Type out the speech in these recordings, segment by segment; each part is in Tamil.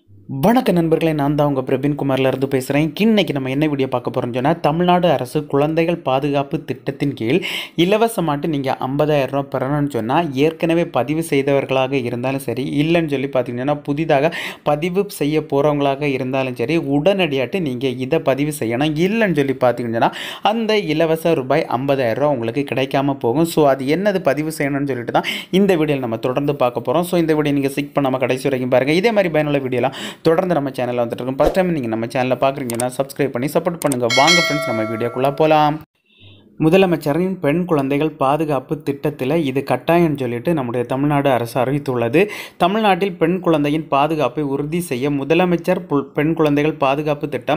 வணக்க நண்பர்களே, நான் தான் உங்கள் பிரவீன்குமார்லேருந்து பேசுகிறேன். இன்னைக்கு நம்ம என்ன வீடியோ பார்க்க போகிறோம்னு சொன்னால், தமிழ்நாடு அரசு குழந்தைகள் பாதுகாப்பு திட்டத்தின் கீழ் இலவசமாட்டு நீங்கள் 50,000 ரூபா பெறணும்னு சொன்னால், ஏற்கனவே பதிவு செய்தவர்களாக இருந்தாலும் சரி, இல்லைன்னு சொல்லி பார்த்தீங்கன்னா புதிதாக பதிவு செய்ய போகிறவங்களாக இருந்தாலும் சரி, உடனடியாட்டு நீங்கள் இதை பதிவு செய்யணும். இல்லைன்னு சொல்லி பார்த்தீங்கன்னா அந்த இலவச ரூபாய் 50,000 ரூபா உங்களுக்கு கிடைக்காம போகும். ஸோ அது என்னது பதிவு செய்யணும்னு சொல்லிட்டு தான் இந்த வீடியோவில் நம்ம தொடர்ந்து பார்க்க போகிறோம். ஸோ இந்த வீடியோ நீங்கள் ஸ்கிப் பண்ணாமல் கடைசி வரைக்கும் பாருங்கள். இதே மாதிரி பயனுள்ள வீடியோலாம் தொடர்ந்து நம்ம சேனலில் வந்துட்டு இருக்கும். ஃபர்ஸ்ட் டைம் நீங்கள் நம்ம சேனலில் பார்க்குறீங்கன்னா சப்ஸ்கிரைப் பண்ணி சப்போர்ட் பண்ணுங்கள். வாங்க ஃப்ரெண்ட்ஸ், நம்ம வீடியோக்குள்ளே போகலாம். முதலமைச்சரின் பெண் குழந்தைகள் பாதுகாப்பு திட்டத்தில் இது கட்டாயம்னு சொல்லிட்டு நம்முடைய தமிழ்நாடு அரசு அறிவித்துள்ளது. தமிழ்நாட்டில் பெண் குழந்தையின் பாதுகாப்பை உறுதி செய்ய முதலமைச்சர் பெண் குழந்தைகள் பாதுகாப்பு திட்டம்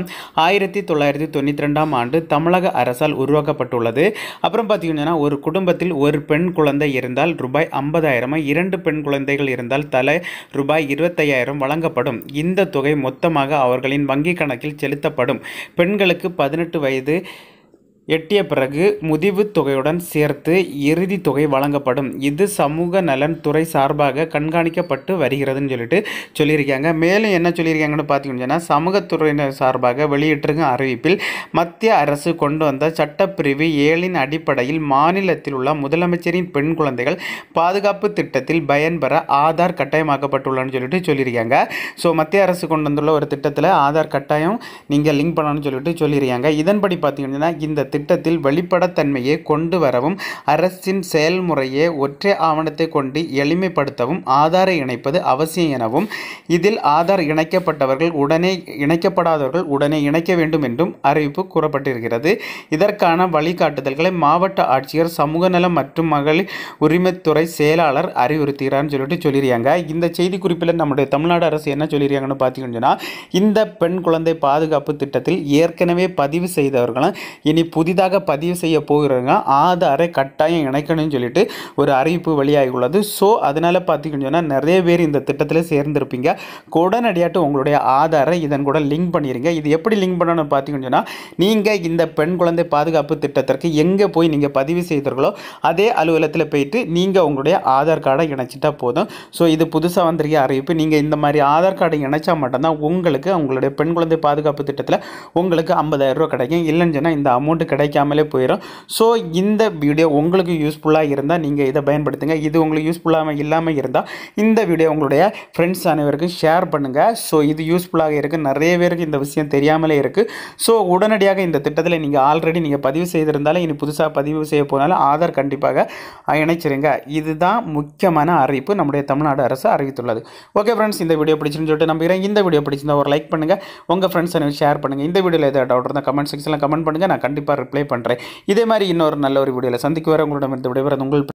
1992ஆம் ஆண்டு தமிழக அரசால் உருவாக்கப்பட்டுள்ளது. அப்புறம் பார்த்தீங்கன்னா, ஒரு குடும்பத்தில் ஒரு பெண் குழந்தை இருந்தால் ரூபாய் 50,000, 2 பெண் குழந்தைகள் இருந்தால் தலை ரூபாய் 25,000 வழங்கப்படும். இந்த தொகை மொத்தமாக அவர்களின் வங்கிக் கணக்கில் செலுத்தப்படும். பெண்களுக்கு 18 வயது எட்டிய பிறகு முதிவு தொகையுடன் சேர்த்து இறுதி தொகை வழங்கப்படும். இது சமூக நலன் துறை சார்பாக கண்காணிக்கப்பட்டு வருகிறதுன்னு சொல்லியிருக்காங்க. மேலும் என்ன சொல்லியிருக்காங்கன்னு பார்த்தீங்கன்னா, சமூகத்துறையினர் சார்பாக வெளியிட்டிருக்க அறிவிப்பில் மத்திய அரசு கொண்டு வந்த சட்டப்பிரிவு 7 அடிப்படையில் மாநிலத்தில் உள்ள முதலமைச்சரின் பெண் குழந்தைகள் பாதுகாப்பு திட்டத்தில் பயன்பெற ஆதார் கட்டாயமாக்கப்பட்டுள்ளன்னு சொல்லியிருக்காங்க. ஸோ மத்திய அரசு கொண்டு வந்துள்ள ஒரு திட்டத்தில் ஆதார் கட்டாயம் நீங்கள் லிங்க் பண்ணணும்னு சொல்லியிருக்காங்க. இதன்படி பார்த்தீங்கன்னா, இந்த திட்டத்தில் வெளிப்படைத்தன்மையை கொண்டு வரவும், அரசின் செயல்முறையை ஒற்றை ஆவணத்தை கொண்டு எளிமைப்படுத்தவும் ஆதாரை இணைப்பது அவசியம் எனவும், இதில் ஆதார் இணைக்கப்பட்டவர்கள் உடனே இணைக்கப்படாதவர்கள் உடனே இணைக்க வேண்டும் என்றும் அறிவிப்பு கூறப்பட்டிருக்கிறது. இதற்கான வழிகாட்டுதல்களை மாவட்ட ஆட்சியர், சமூக நலம் மற்றும் மகளிர் உரிமைத்துறை செயலாளர் அறிவுறுத்துகிறார்னு சொல்லியிருக்காங்க. இந்த செய்தி குறிப்பில் நம்முடைய தமிழ்நாடு அரசு என்ன சொல்லியிருக்காங்கன்னு பார்த்தீங்கன்னா, இந்த பெண் குழந்தை பாதுகாப்பு திட்டத்தில் ஏற்கனவே பதிவு செய்தவர்களும் இனி புதிதாக பதிவு செய்ய போகிறவங்க ஆதாரை கட்டாயம் இணைக்கணும்னு சொல்லிட்டு ஒரு அறிவிப்பு வெளியாகியுள்ளது. ஸோ அதனால் பார்த்தீங்கன்னா, நிறைய பேர் இந்த திட்டத்தில் சேர்ந்திருப்பீங்க. உடனடியாட்டு உங்களுடைய ஆதாரை இதன் கூட லிங்க் பண்ணிடுங்க. இது எப்படி லிங்க் பண்ணணும்னு பார்த்தீங்கன்னா, நீங்கள் இந்த பெண் குழந்தை பாதுகாப்பு திட்டத்திற்கு எங்கே போய் நீங்கள் பதிவு செய்தீர்களோ அதே அலுவலகத்தில் போயிட்டு நீங்கள் உங்களுடைய ஆதார் கார்டை இணைச்சிட்டா போதும். ஸோ இது புதுசாக வந்திருக்க அறிவிப்பு. நீங்கள் இந்த மாதிரி ஆதார் கார்டை இணைச்சா மட்டும்தான் உங்களுக்கு உங்களுடைய பெண் குழந்தை பாதுகாப்பு திட்டத்தில் உங்களுக்கு 50,000 ரூபா கிடைக்கும். இல்லைன்னு சொன்னால் இந்த அமௌண்ட் கிடைக்காமலே போயிடும். ஸோ இந்த வீடியோ உங்களுக்கு யூஸ்ஃபுல்லாக இருந்தால் நீங்கள் இதை பயன்படுத்துங்க. இது உங்களுக்கு யூஸ்ஃபுல்லாக இல்லாமல் இருந்தால் இந்த வீடியோ உங்களுடைய ஃப்ரெண்ட்ஸ் அனைவருக்கும் ஷேர் பண்ணுங்கள். ஸோ இது யூஸ்ஃபுல்லாக இருக்குது. நிறைய பேருக்கு இந்த விஷயம் தெரியாமலே இருக்குது. ஸோ உடனடியாக இந்த திட்டத்தில் நீங்கள் ஆல்ரெடி நீங்கள் பதிவு செய்திருந்தாலும் இனி புதுசாக பதிவு செய்ய போனாலும் ஆதார் கண்டிப்பாக இணைச்சிருங்க. இதுதான் முக்கியமான அறிவிப்பு நம்முடைய தமிழ்நாடு அரசு அறிவித்துள்ளது. ஓகே ஃப்ரெண்ட்ஸ், இந்த வீடியோ பிடிச்சிருந்து சொல்லிட்டு நம்புகிறேன். இந்த வீடியோ பிடிச்சிருந்தா ஒரு லைக் பண்ணுங்கள், உங்கள் ஃப்ரெண்ட்ஸ் அனைவரும் ஷேர் பண்ணுங்கள். இந்த வீடியோவில் ஏதாவது டவுட் இருந்தால் கமெண்ட் செக்ஷனில் கமெண்ட் பண்ணுங்கள். நான் கண்டிப்பாக ரிப்ளை பண்ணுறேன். இதே மாதிரி இன்னொரு நல்ல ஒரு வீடியோவில் சந்திக்க வர உங்களிடமிருந்து விடைபெறுவது உங்கள்